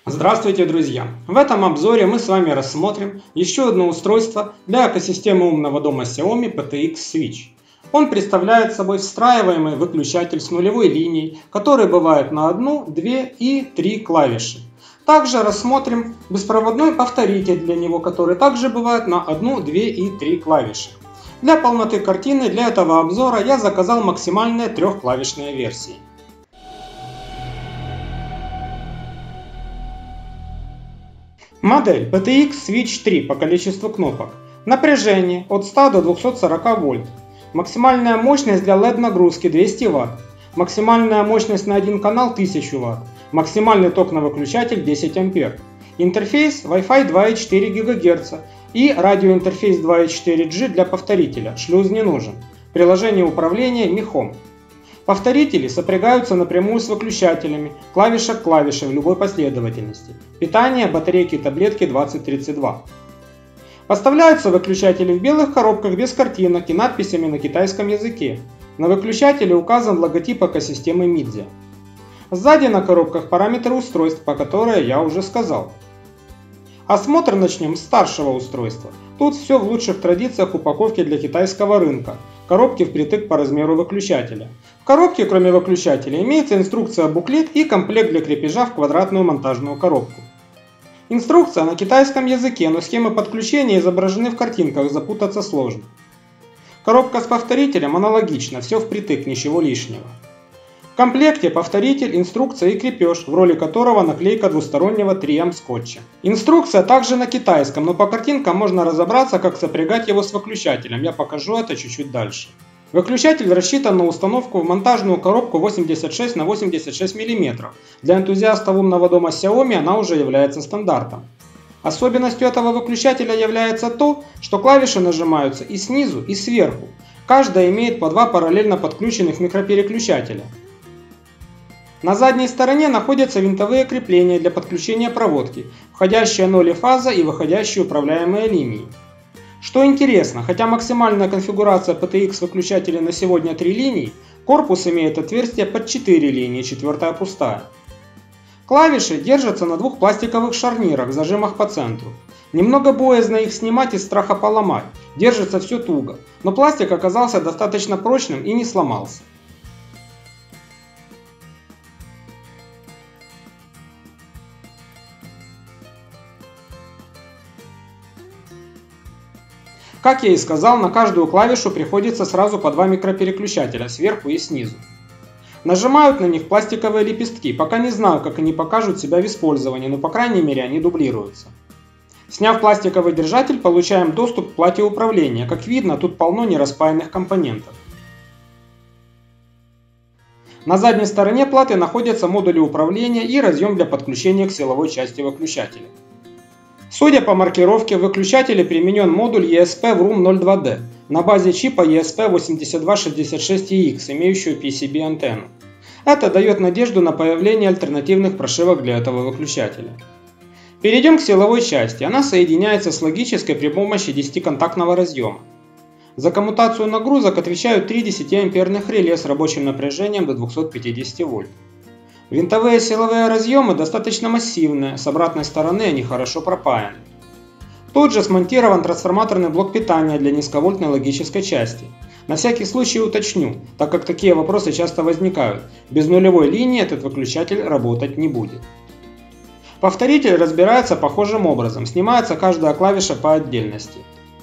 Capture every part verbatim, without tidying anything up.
Здравствуйте, друзья! В этом обзоре мы с вами рассмотрим еще одно устройство для экосистемы умного дома Xiaomi пи ти экс Switch. Он представляет собой встраиваемый выключатель с нулевой линией, который бывает на одну, две и три клавиши. Также рассмотрим беспроводной повторитель для него, который также бывает на одну, две и три клавиши. Для полноты картины для этого обзора я заказал максимальные трехклавишные версии. Модель пи ти экс Switch три по количеству кнопок. Напряжение от ста до двухсот сорока вольт. Максимальная мощность для эл и ди нагрузки двести ватт. Максимальная мощность на один канал тысяча ватт. Максимальный ток на выключатель десять ампер. Интерфейс Wi-Fi два и четыре гигагерца и радиоинтерфейс два и четыре джи для повторителя. Шлюз не нужен. Приложение управления Mi Home. Повторители сопрягаются напрямую с выключателями, клавиша к клавише в любой последовательности. Питание батарейки таблетки двадцать тридцать два. Поставляются выключатели в белых коробках без картинок и надписями на китайском языке. На выключателе указан логотип экосистемы Midea. Сзади на коробках параметры устройств, по которым я уже сказал. Осмотр начнем с старшего устройства. Тут все в лучших традициях упаковки для китайского рынка. Коробки впритык по размеру выключателя. В коробке, кроме выключателя, имеется инструкция, буклет и комплект для крепежа в квадратную монтажную коробку. Инструкция на китайском языке, но схемы подключения изображены в картинках, запутаться сложно. Коробка с повторителем аналогична, все впритык, ничего лишнего. В комплекте повторитель, инструкция и крепеж, в роли которого наклейка двустороннего три эм скотча. Инструкция также на китайском, но по картинкам можно разобраться, как сопрягать его с выключателем. Я покажу это чуть-чуть дальше. Выключатель рассчитан на установку в монтажную коробку восемьдесят шесть на восемьдесят шесть миллиметров. Для энтузиастов умного дома Xiaomi она уже является стандартом. Особенностью этого выключателя является то, что клавиши нажимаются и снизу, и сверху. Каждая имеет по два параллельно подключенных микропереключателя. На задней стороне находятся винтовые крепления для подключения проводки, входящая ноль фаза и выходящие управляемые линии. Что интересно, хотя максимальная конфигурация пи ти экс выключателя на сегодня три линии, корпус имеет отверстие под четыре линии, четвертая пустая. Клавиши держатся на двух пластиковых шарнирах, зажимах по центру. Немного боязно их снимать из страха поломать, держится все туго, но пластик оказался достаточно прочным и не сломался. Как я и сказал, на каждую клавишу приходится сразу по два микропереключателя, сверху и снизу. Нажимают на них пластиковые лепестки, пока не знаю, как они покажут себя в использовании, но по крайней мере они дублируются. Сняв пластиковый держатель, получаем доступ к плате управления. Как видно, тут полно нераспаянных компонентов. На задней стороне платы находятся модули управления и разъем для подключения к силовой части выключателя. Судя по маркировке, в выключателе применен модуль и эс пи Vroom ноль два дэ на базе чипа и эс пи восемьдесят два шестьдесят шесть и икс, имеющую пи си би антенну. Это дает надежду на появление альтернативных прошивок для этого выключателя. Перейдем к силовой части. Она соединяется с логической при помощи десятиконтактного разъема. За коммутацию нагрузок отвечают три десятиамперных реле с рабочим напряжением до двухсот пятидесяти вольт. Винтовые силовые разъемы достаточно массивные, с обратной стороны они хорошо пропаяны. Тут же смонтирован трансформаторный блок питания для низковольтной логической части. На всякий случай уточню, так как такие вопросы часто возникают, без нулевой линии этот выключатель работать не будет. Повторитель разбирается похожим образом, снимается каждая клавиша по отдельности.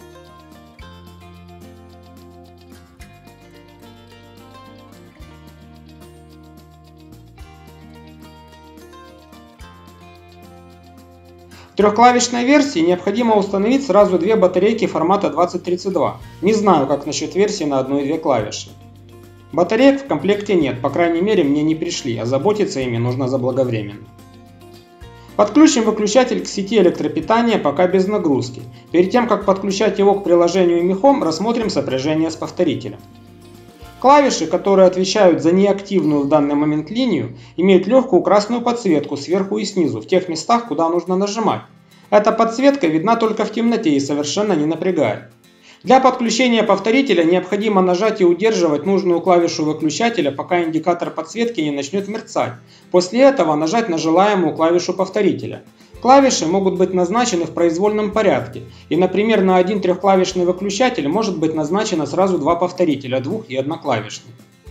В трехклавишной версии необходимо установить сразу две батарейки формата двадцать тридцать два. Не знаю, как насчет версии на одну и две клавиши. Батареек в комплекте нет, по крайней мере мне не пришли, а заботиться ими нужно заблаговременно. Подключим выключатель к сети электропитания пока без нагрузки. Перед тем как подключать его к приложению Mi Home, рассмотрим сопряжение с повторителем. Клавиши, которые отвечают за неактивную в данный момент линию, имеют легкую красную подсветку сверху и снизу, в тех местах, куда нужно нажимать. Эта подсветка видна только в темноте и совершенно не напрягает. Для подключения повторителя необходимо нажать и удерживать нужную клавишу выключателя, пока индикатор подсветки не начнет мерцать. После этого нажать на желаемую клавишу повторителя. Клавиши могут быть назначены в произвольном порядке, и, например, на один трехклавишный выключатель может быть назначено сразу два повторителя, двух- и одноклавишный.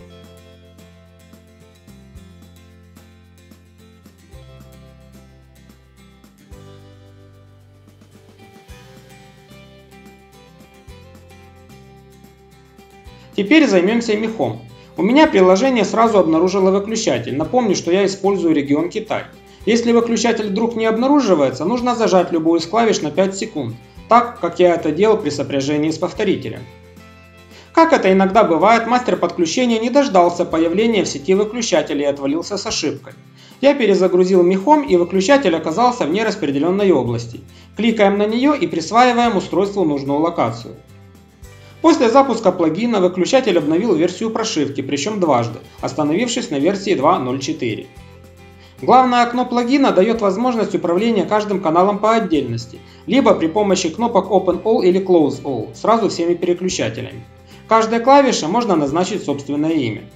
Теперь займемся мехом. У меня приложение сразу обнаружило выключатель. Напомню, что я использую регион Китай. Если выключатель вдруг не обнаруживается, нужно зажать любую из клавиш на пять секунд, так как я это делал при сопряжении с повторителем. Как это иногда бывает, мастер подключения не дождался появления в сети выключателя и отвалился с ошибкой. Я перезагрузил мехом, и выключатель оказался в нераспределенной области. Кликаем на нее и присваиваем устройству нужную локацию. После запуска плагина выключатель обновил версию прошивки, причем дважды, остановившись на версии два точка ноль четыре. Главное окно плагина дает возможность управления каждым каналом по отдельности, либо при помощи кнопок Open All или Close All, сразу всеми переключателями. Каждой клавише можно назначить собственное имя.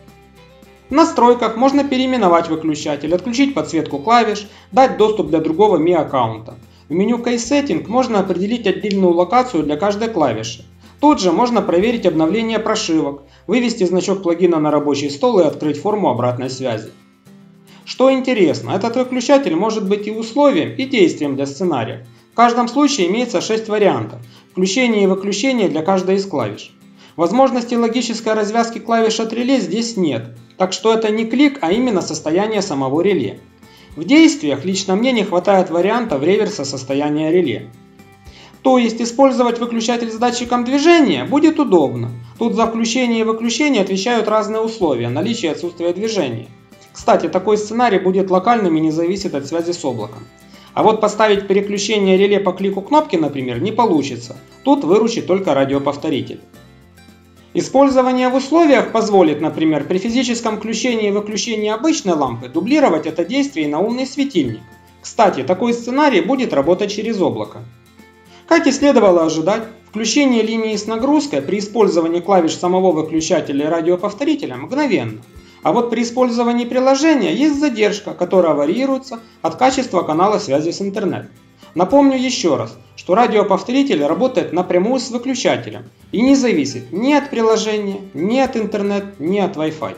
В настройках можно переименовать выключатель, отключить подсветку клавиш, дать доступ для другого ми аккаунта. В меню Case Setting можно определить отдельную локацию для каждой клавиши. Тут же можно проверить обновление прошивок, вывести значок плагина на рабочий стол и открыть форму обратной связи. Что интересно, этот выключатель может быть и условием, и действием для сценария. В каждом случае имеется шесть вариантов, включения и выключения для каждой из клавиш. Возможности логической развязки клавиш от реле здесь нет, так что это не клик, а именно состояние самого реле. В действиях лично мне не хватает вариантов реверса состояния реле. То есть использовать выключатель с датчиком движения будет удобно. Тут за включение и выключение отвечают разные условия, наличие и отсутствие движения. Кстати, такой сценарий будет локальным и не зависит от связи с облаком. А вот поставить переключение реле по клику кнопки, например, не получится. Тут выручит только радиоповторитель. Использование в условиях позволит, например, при физическом включении и выключении обычной лампы дублировать это действие на умный светильник. Кстати, такой сценарий будет работать через облако. Как и следовало ожидать, включение линии с нагрузкой при использовании клавиш самого выключателя и радиоповторителя мгновенно. А вот при использовании приложения есть задержка, которая варьируется от качества канала связи с интернетом. Напомню еще раз, что радиоповторитель работает напрямую с выключателем и не зависит ни от приложения, ни от интернета, ни от Wi-Fi.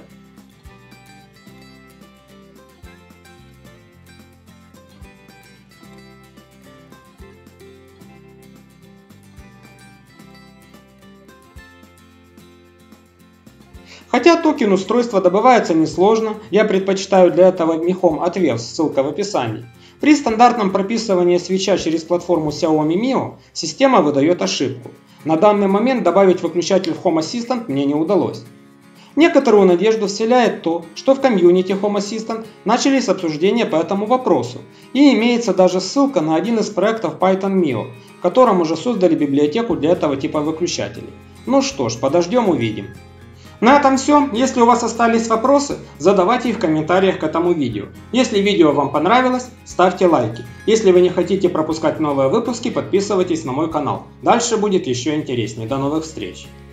Хотя токен устройства добывается несложно, я предпочитаю для этого мехом Atwef, ссылка в описании. При стандартном прописывании свеча через платформу Xiaomi Mio система выдает ошибку. На данный момент добавить выключатель в Home Assistant мне не удалось. Некоторую надежду вселяет то, что в комьюнити Home Assistant начались обсуждения по этому вопросу, и имеется даже ссылка на один из проектов Python Mio, в котором уже создали библиотеку для этого типа выключателей. Ну что ж, подождем увидим. На этом все. Если у вас остались вопросы, задавайте их в комментариях к этому видео. Если видео вам понравилось, ставьте лайки. Если вы не хотите пропускать новые выпуски, подписывайтесь на мой канал. Дальше будет еще интереснее. До новых встреч!